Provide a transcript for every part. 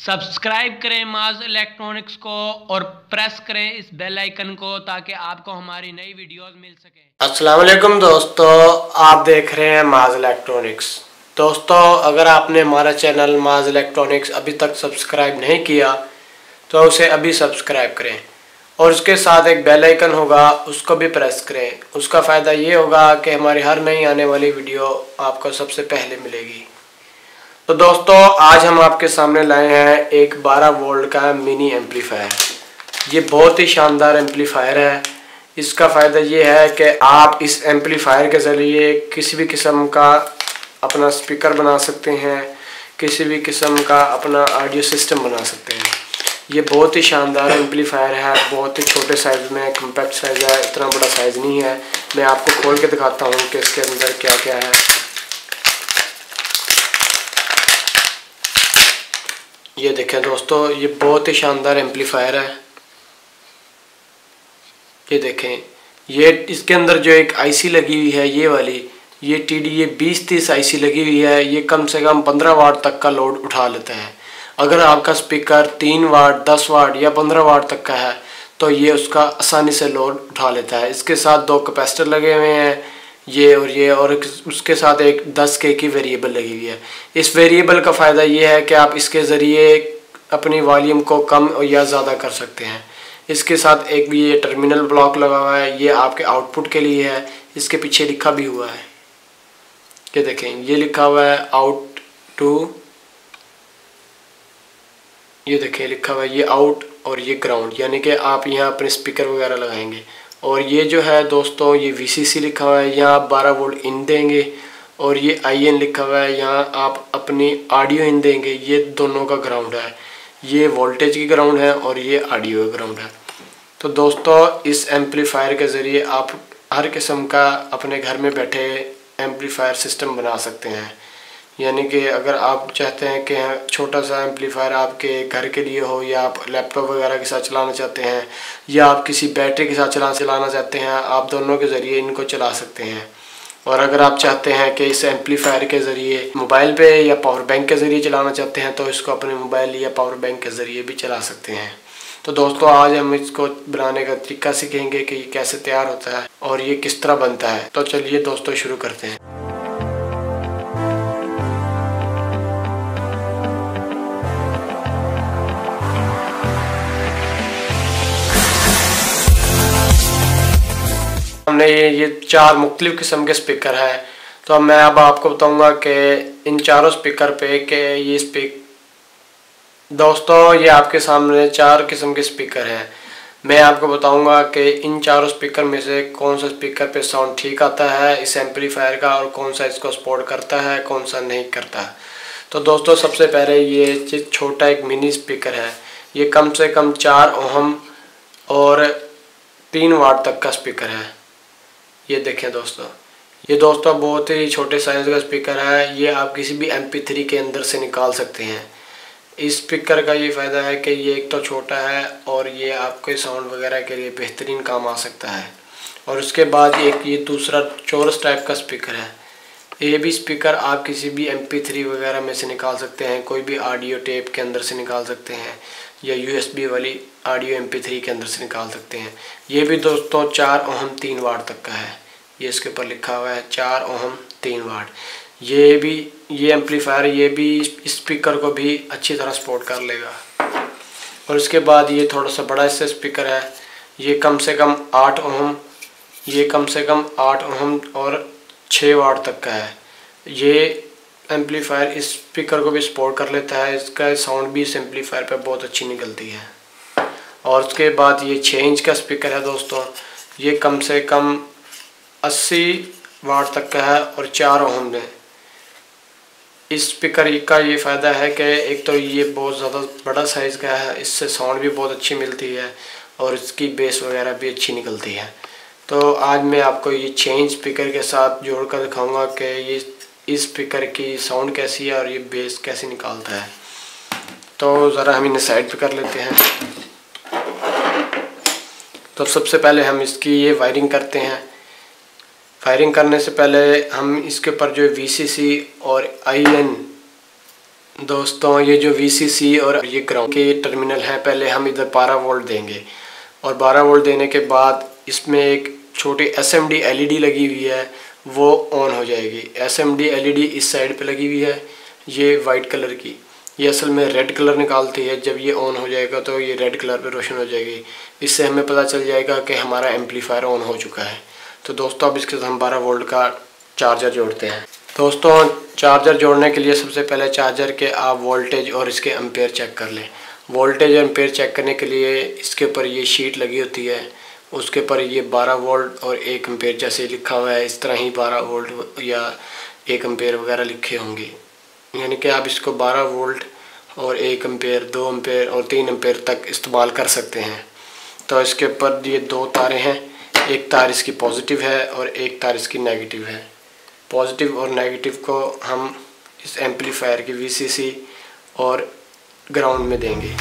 Subscribe करें माज electronics को और प्रेस करें इस बेल आइकन को ताकि आपको हमारी नई वीडियोस मिल सके। अस्सलाम वालेकुम दोस्तों, आप देख रहे हैं माज इलेक्ट्रॉनिक्स। दोस्तों, अगर आपने हमारा चैनल माज इलेक्ट्रॉनिक्स अभी तक सब्सक्राइब नहीं किया तो उसे अभी सब्सक्राइब करें और उसके साथ एक बेल आइकन होगा, उसको भी प्रेस करें। उसका फ़ायदा ये होगा कि हमारी हर नई आने वाली वीडियो आपको सबसे पहले मिलेगी। तो दोस्तों, आज हम आपके सामने लाए हैं एक 12 वोल्ट का मिनी एम्पलीफायर। ये बहुत ही शानदार एम्पलीफायर है। इसका फ़ायदा ये है कि आप इस एम्पलीफायर के ज़रिए किसी भी किस्म का अपना स्पीकर बना सकते हैं, किसी भी किस्म का अपना ऑडियो सिस्टम बना सकते हैं। ये बहुत ही शानदार एम्पलीफायर है, बहुत ही छोटे साइज़ में, कम्पैक्ट साइज़ है, इतना बड़ा साइज़ नहीं है। मैं आपको खोल के दिखाता हूँ कि इसके अंदर क्या क्या है। ये देखें दोस्तों, ये बहुत ही शानदार एम्पलीफायर है। ये देखें, ये इसके अंदर जो एक आईसी लगी हुई है, ये वाली, ये TDA 2030 आईसी लगी हुई है। ये कम से कम 15 वाट तक का लोड उठा लेता है। अगर आपका स्पीकर 3 वाट, 10 वाट या 15 वाट तक का है तो ये उसका आसानी से लोड उठा लेता है। इसके साथ 2 कैपेसिटर लगे हुए हैं, ये और उसके साथ एक 10K की वेरिएबल लगी हुई है। इस वेरिएबल का फ़ायदा ये है कि आप इसके ज़रिए अपनी वॉल्यूम को कम या ज़्यादा कर सकते हैं। इसके साथ एक भी ये टर्मिनल ब्लॉक लगा हुआ है, ये आपके आउटपुट के लिए है। इसके पीछे लिखा भी हुआ है, ये देखें, ये लिखा हुआ है आउट टू, ये देखें लिखा हुआ है ये आउट और ये ग्राउंड, यानी कि आप यहाँ अपने स्पीकर वगैरह लगाएंगे। और ये जो है दोस्तों, ये VCC लिखा हुआ है, यहाँ आप 12 वोल्ट इन देंगे। और ये IN लिखा हुआ है, यहाँ आप अपनी ऑडियो इन देंगे। ये दोनों का ग्राउंड है, ये वोल्टेज की ग्राउंड है और ये ऑडियो का ग्राउंड है। तो दोस्तों, इस एम्पलीफायर के ज़रिए आप हर किस्म का अपने घर में बैठे एम्पलीफायर सिस्टम बना सकते हैं। यानी कि अगर आप चाहते हैं कि छोटा सा एम्पलीफायर आपके घर के लिए हो, या आप लैपटॉप वगैरह के साथ चलाना चाहते हैं, या आप किसी बैटरी के साथ चलाना चाहते हैं, आप दोनों के ज़रिए इनको चला सकते हैं। और अगर आप चाहते हैं कि इस एम्पलीफायर के ज़रिए मोबाइल पे या पावर बैंक के ज़रिए चलाना चाहते हैं तो इसको अपने मोबाइल या पावर बैंक के ज़रिए भी चला सकते हैं। तो दोस्तों, आज हम इसको बनाने का तरीका सीखेंगे कि ये कैसे तैयार होता है और ये किस तरह बनता है। तो चलिए दोस्तों, शुरू करते हैं। हमने ये 4 मुख्तलिफ़ किस्म के स्पीकर हैं। तो मैं अब आपको बताऊंगा कि इन चारों स्पीकर पे कि ये दोस्तों, ये आपके सामने 4 किस्म के स्पीकर हैं। मैं आपको बताऊंगा कि इन चारों स्पीकर में से कौन सा स्पीकर पे साउंड ठीक आता है इस एम्पलीफायर का, और कौन सा इसको सपोर्ट करता है, कौन सा नहीं करता। तो दोस्तों, सबसे पहले ये छोटा एक मिनी स्पीकर है। ये कम से कम 4 ओहम और 3 वाट तक का स्पीकर है। ये देखें दोस्तों, ये दोस्तों बहुत ही छोटे साइज़ का स्पीकर है। ये आप किसी भी MP3 के अंदर से निकाल सकते हैं। इस स्पीकर का ये फ़ायदा है कि ये एक तो छोटा है और ये आपके साउंड वगैरह के लिए बेहतरीन काम आ सकता है। और उसके बाद एक ये दूसरा चौरस टाइप का स्पीकर है। ये भी स्पीकर आप किसी भी MP3 वगैरह में से निकाल सकते हैं, कोई भी ऑडियो टेप के अंदर से निकाल सकते हैं, या USB वाली ऑडियो MP3 के अंदर से निकाल सकते हैं। ये भी दोस्तों 4 ओहम 3 वाट तक का है। ये इसके ऊपर लिखा हुआ है 4 ओहम 3 वाट। ये एम्पलीफायर ये भी स्पीकर को भी अच्छी तरह सपोर्ट कर लेगा। और उसके बाद ये थोड़ा सा बड़ा इससे स्पीकर है। ये कम से कम 8 ओहम, ये कम से कम 8 ओहम और 6 वाट तक का है। ये एम्पलीफायर इस स्पीकर को भी सपोर्ट कर लेता है। इसका साउंड भी इस एम्पलीफायर पे बहुत अच्छी निकलती है। और उसके बाद ये 6 इंच का स्पीकर है दोस्तों। ये कम से कम 80 वाट तक का है और 4 ओहम में। इस स्पीकर का ये फ़ायदा है कि एक तो ये बहुत ज़्यादा बड़ा साइज़ का है, इससे साउंड भी बहुत अच्छी मिलती है और इसकी बेस वगैरह भी अच्छी निकलती है। तो आज मैं आपको ये 6 इंच स्पीकर के साथ जोड़ कर दिखाऊँगा कि ये इस स्पीकर की साउंड कैसी है और ये बेस कैसे निकालता है। तो ज़रा हम इन्हें साइड पे कर लेते हैं। तो सबसे पहले हम इसकी ये वायरिंग करते हैं। फायरिंग करने से पहले हम इसके ऊपर जो VCC और IN दोस्तों ये जो VCC और ये ग्राउंड के टर्मिनल है, पहले हम इधर 12 वोल्ट देंगे और 12 वोल्ट देने के बाद इसमें एक छोटी SMD LED लगी हुई है, वो ऑन हो जाएगी। SMD LED इस साइड पे लगी हुई है, ये वाइट कलर की, ये असल में रेड कलर निकालती है। जब ये ऑन हो जाएगा तो ये रेड कलर पे रोशन हो जाएगी, इससे हमें पता चल जाएगा कि हमारा एम्पलीफायर ऑन हो चुका है। तो दोस्तों अब इसके साथ हम 12 वोल्ट का चार्जर जोड़ते हैं। दोस्तों चार्जर जोड़ने के लिए सबसे पहले चार्जर के आप वोल्टेज और इसके एम्पेयर चेक कर लें। वोल्टेज और एम्पेयर चेक करने के लिए इसके ऊपर ये शीट लगी होती है, उसके पर ये 12 वोल्ट और 1 एम्पेयर जैसे लिखा हुआ है, इस तरह ही 12 वोल्ट या 1 एम्पेयर वगैरह लिखे होंगे। यानी कि आप इसको 12 वोल्ट और 1 एम्पेयर, 2 एम्पेयर और 3 एम्पेयर तक इस्तेमाल कर सकते हैं। तो इसके ऊपर ये 2 तारें हैं, एक तार इसकी पॉजिटिव है और एक तार इसकी नेगेटिव है। पॉजिटिव और नेगेटिव को हम इस एम्पलीफायर की VCC और ग्राउंड में देंगे।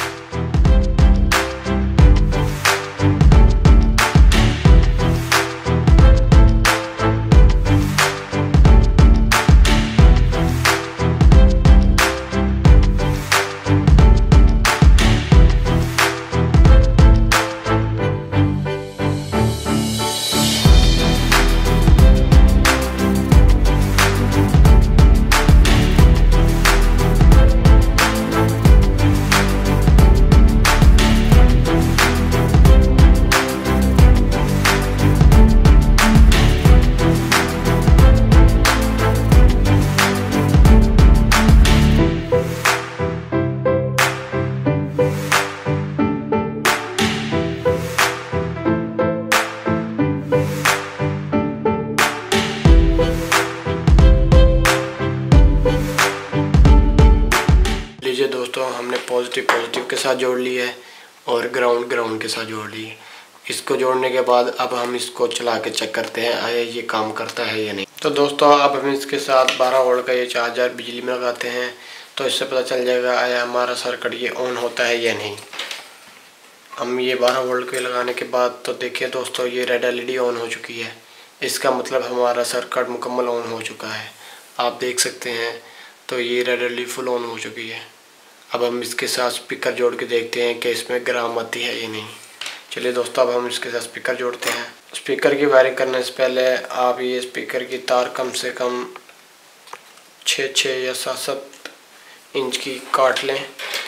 दोस्तों हमने पॉजिटिव के साथ जोड़ ली है और ग्राउंड के साथ जोड़ ली है। इसको जोड़ने के बाद अब हम इसको चला के चेक करते हैं आया ये काम करता है या नहीं। तो दोस्तों अब हम इसके साथ 12 वोल्ट का ये चार्जर बिजली में लगाते हैं, तो इससे पता चल जाएगा आया हमारा सर्किट ये ऑन होता है या नहीं। हम ये 12 वोल्ट के लगाने के बाद तो देखिए दोस्तों ये रेड LED ऑन हो चुकी है, इसका मतलब हमारा सर्किट मुकम्मल ऑन हो चुका है। आप देख सकते हैं तो ये रेड LED फुल ऑन हो चुकी है। अब हम इसके साथ स्पीकर जोड़ के देखते हैं कि इसमें ग्राम आती है या नहीं। चलिए दोस्तों अब हम इसके साथ स्पीकर जोड़ते हैं। स्पीकर की वायरिंग करने से पहले आप ये स्पीकर की तार कम से कम 6 या 7 इंच की काट लें।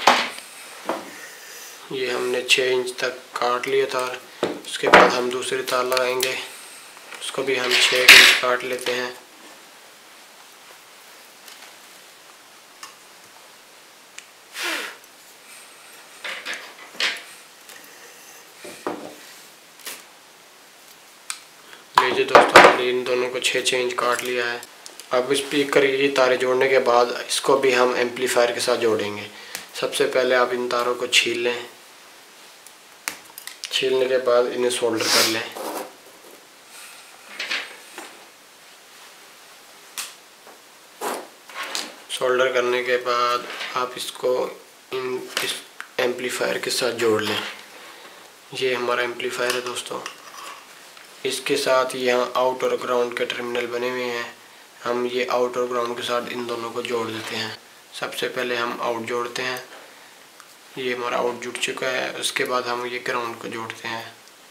ये हमने 6 इंच तक काट लिया तार। उसके बाद हम दूसरी तार लगाएंगे, उसको भी हम 6 इंच काट लेते हैं। लीजिए दोस्तों हमने इन दोनों को 6 इंच काट लिया है। अब स्पीकर ये तारें जोड़ने के बाद इसको भी हम एम्पलीफायर के साथ जोड़ेंगे। सबसे पहले आप इन तारों को छील लें, छीलने के बाद इन्हें सोल्डर कर लें। सोल्डर करने के बाद आप इसको इस एम्पलीफायर के साथ जोड़ लें। ये हमारा एम्पलीफायर है दोस्तों, इसके साथ यहाँ आउट और ग्राउंड के टर्मिनल बने हुए हैं। हम ये आउट और ग्राउंड के साथ इन दोनों को जोड़ देते हैं। सबसे पहले हम आउट जोड़ते हैं, ये हमारा आउट जुड़ चुका है। उसके बाद हम ये ग्राउंड को जोड़ते हैं।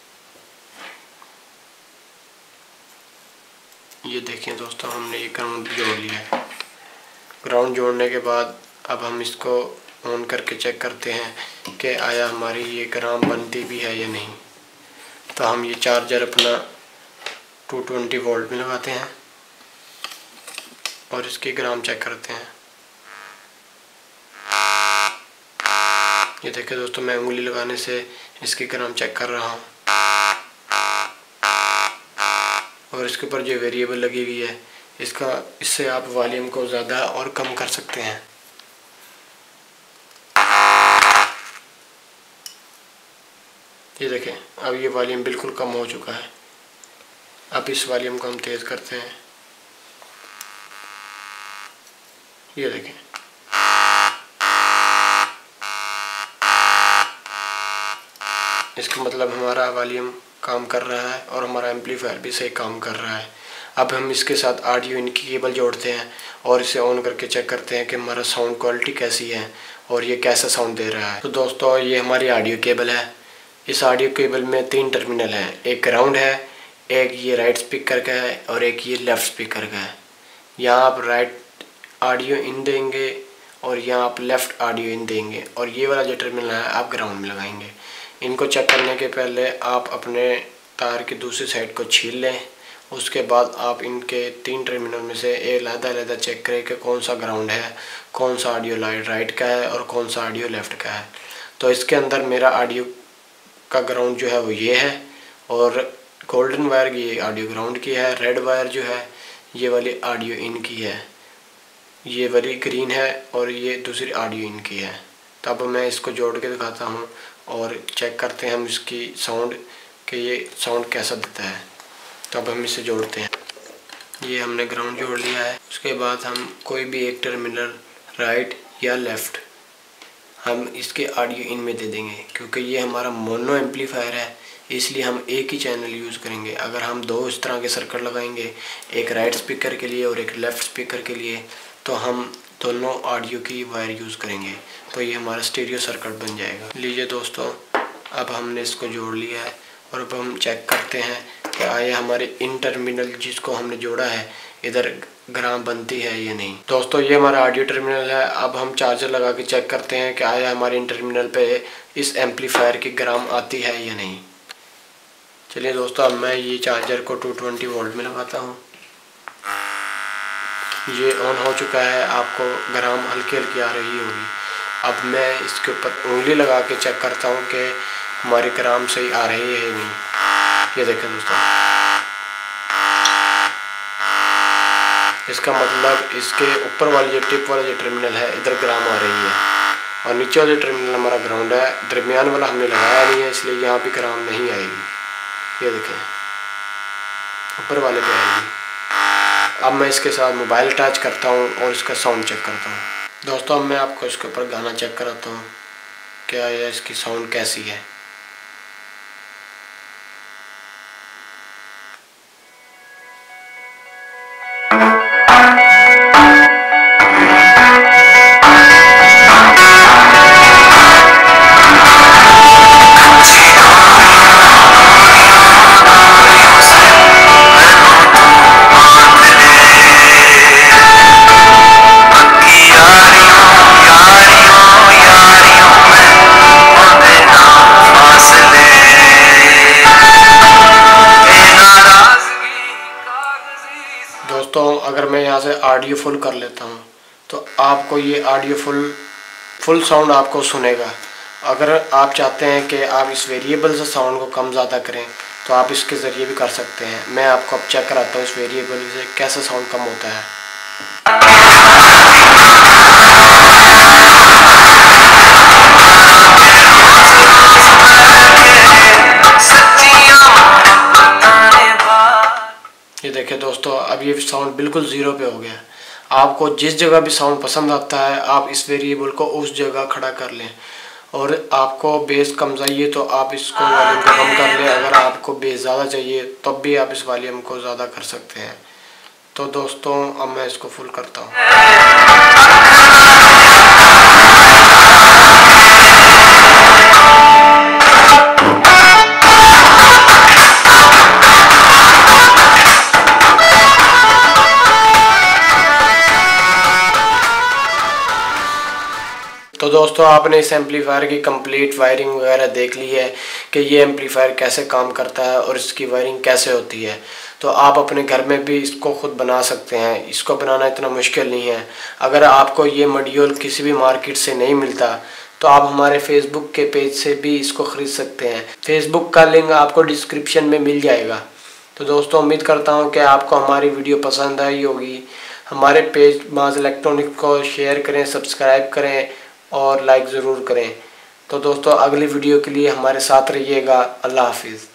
ये देखिए दोस्तों हमने ये ग्राउंड जोड़ लिया है। ग्राउंड जोड़ने के बाद अब हम इसको ऑन करके चेक करते हैं कि आया हमारी ये ग्राम बनती भी है या नहीं। तो हम ये चार्जर अपना 220 वोल्ट में लगाते हैं और इसकी ग्राम चेक करते हैं। ये देखिए दोस्तों मैं उंगली लगाने से इसकी ग्राम चेक कर रहा हूँ और इसके ऊपर जो वेरिएबल लगी हुई है इससे आप वॉल्यूम को ज़्यादा और कम कर सकते हैं। ये देखें अब ये वॉल्यूम बिल्कुल कम हो चुका है। अब इस वॉल्यूम को हम तेज़ करते हैं। ये देखें इसका मतलब हमारा वॉल्यूम काम कर रहा है और हमारा एम्पलीफायर भी सही काम कर रहा है। अब हम इसके साथ ऑडियो इन की केबल जोड़ते हैं और इसे ऑन करके चेक करते हैं कि हमारा साउंड क्वालिटी कैसी है और ये कैसा साउंड दे रहा है। तो दोस्तों ये हमारी ऑडियो केबल है। इस ऑडियो केबल में 3 टर्मिनल हैं, एक ग्राउंड है, एक ये राइट स्पीकर का है और एक ये लेफ़्ट स्पीकर का है। यहाँ आप राइट ऑडियो इन देंगे और यहाँ आप लेफ़्ट ऑडियो इन देंगे और ये वाला जो टर्मिनल है आप ग्राउंड में लगाएंगे। इनको चेक करने के पहले आप अपने तार की दूसरी साइड को छील लें। उसके बाद आप इनके 3 टर्मिनल में से अलग-अलग चेक करें कि कौन सा ग्राउंड है, कौन सा ऑडियो राइट का है और कौन सा ऑडियो लेफ़्ट का है। तो इसके अंदर मेरा ऑडियो का ग्राउंड जो है वो ये है और गोल्डन वायर ये ऑडियो ग्राउंड की है, रेड वायर जो है ये वाली ऑडियो इन की है, ये वाली ग्रीन है और ये दूसरी ऑडियो इन की है। तो अब मैं इसको जोड़ के दिखाता हूँ और चेक करते हैं हम इसकी साउंड कि ये साउंड कैसा देता है। तो अब हम इसे जोड़ते हैं। ये हमने ग्राउंड जोड़ लिया है। उसके बाद हम कोई भी एक टर्मिनल राइट या लेफ़्ट हम इसके ऑडियो इन में दे देंगे, क्योंकि ये हमारा मोनो एम्पलीफायर है इसलिए हम एक ही चैनल यूज़ करेंगे। अगर हम 2 इस तरह के सर्किट लगाएंगे, एक राइट स्पीकर के लिए और एक लेफ़्ट स्पीकर के लिए, तो हम दोनों ऑडियो की वायर यूज़ करेंगे तो ये हमारा स्टीरियो सर्किट बन जाएगा। लीजिए दोस्तों, अब हमने इसको जोड़ लिया है और अब हम चेक करते हैं कि आया हमारे इन टर्मिनल जिसको हमने जोड़ा है इधर ग्राम बनती है या नहीं। दोस्तों ये हमारा ऑडियो टर्मिनल है। अब हम चार्जर लगा के चेक करते हैं कि आया हमारे इन टर्मिनल पे इस एम्पलीफायर की ग्राम आती है या नहीं। चलिए दोस्तों, अब मैं ये चार्जर को 220 वोल्ट में लगाता हूँ। ये ऑन हो चुका है, आपको ग्राम हल्की हल्की आ रही होगी। अब मैं इसके ऊपर उंगली लगा के चेक करता हूँ कि हमारी ग्राम सही आ रही है या नहीं। ये देखें दोस्तों, इसका मतलब इसके ऊपर वाली जो टिप वाला जो टर्मिनल है इधर ग्राम आ रही है और नीचे वाला टर्मिनल हमारा ग्राउंड है। दरमियान वाला हमने लगाया नहीं है इसलिए यहाँ भी ग्राम नहीं आएगी। ये देखें, ऊपर वाले पे आएगी। अब मैं इसके साथ मोबाइल अटैच करता हूँ और इसका साउंड चेक करता हूँ। दोस्तों अब मैं आपको इसके ऊपर गाना चेक कराता हूँ क्या है, इसकी साउंड कैसी है। दोस्तों अगर मैं यहाँ से ऑडियो फुल कर लेता हूँ तो आपको ये ऑडियो फुल साउंड आपको सुनेगा। अगर आप चाहते हैं कि आप इस वेरिएबल से साउंड को कम ज़्यादा करें तो आप इसके ज़रिए भी कर सकते हैं। मैं आपको अब चेक कराता हूँ इस वेरिएबल से कैसे साउंड कम होता है। ये देखिए दोस्तों, अब ये साउंड बिल्कुल 0 पे हो गया। आपको जिस जगह भी साउंड पसंद आता है आप इस वेरिएबल को उस जगह खड़ा कर लें। और आपको बेस कम चाहिए तो आप इसको वॉल्यूम को कम कर लें। अगर आपको बेस ज़्यादा चाहिए तब भी आप इस वॉल्यूम को ज़्यादा कर सकते हैं। तो दोस्तों अब मैं इसको फुल करता हूँ। तो दोस्तों आपने इस एम्पलीफायर की कंप्लीट वायरिंग वगैरह देख ली है कि ये एम्पलीफायर कैसे काम करता है और इसकी वायरिंग कैसे होती है। तो आप अपने घर में भी इसको ख़ुद बना सकते हैं। इसको बनाना इतना मुश्किल नहीं है। अगर आपको ये मॉड्यूल किसी भी मार्केट से नहीं मिलता तो आप हमारे फेसबुक के पेज से भी इसको ख़रीद सकते हैं। फेसबुक का लिंक आपको डिस्क्रिप्शन में मिल जाएगा। तो दोस्तों उम्मीद करता हूँ कि आपको हमारी वीडियो पसंद आई होगी। हमारे पेज माज इलेक्ट्रॉनिक को शेयर करें, सब्सक्राइब करें और लाइक ज़रूर करें। तो दोस्तों अगली वीडियो के लिए हमारे साथ रहिएगा। अल्लाह हाफिज़।